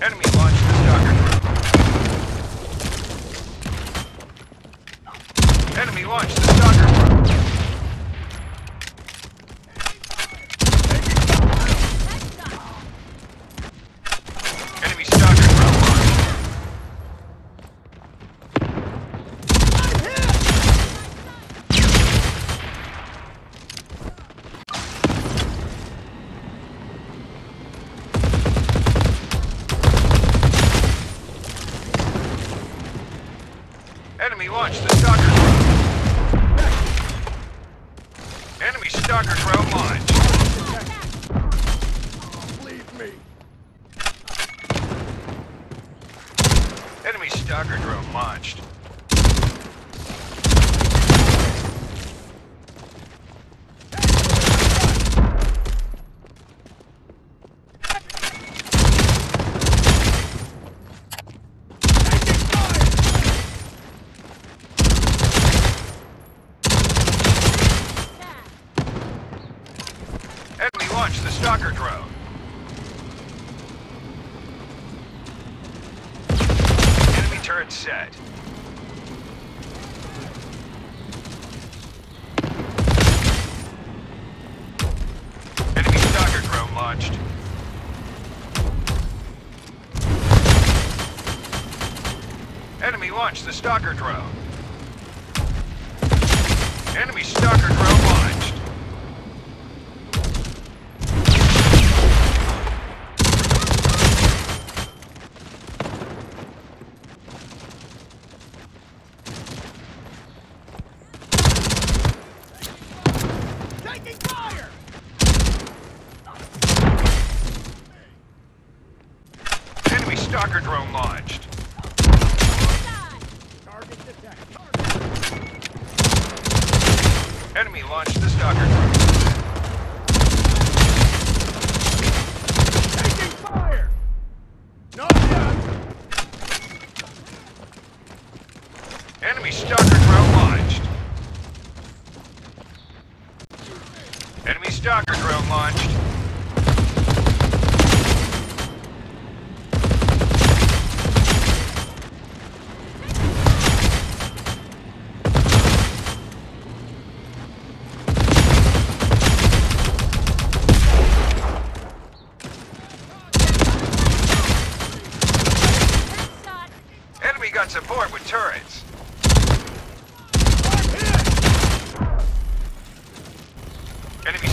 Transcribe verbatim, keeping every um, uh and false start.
Enemy launched the stalker drone. Enemy launched the stalker drone. Enemy stalker drone launched. Enemy launched the stalker drone. Enemy stalker drone launched. Leave me. Enemy stalker drone launched. Enemy launched the stalker drone. Enemy turret set. Enemy stalker drone launched. Enemy launched the stalker drone. Enemy stalker drone launched. Taking fire! Enemy stalker drone launched. Target detected. Enemy launched the stalker drone. Taking fire! Not yet! Enemy stalker drone launched. Enemy stalker drone launched. Enemy got support with turrets. Enemy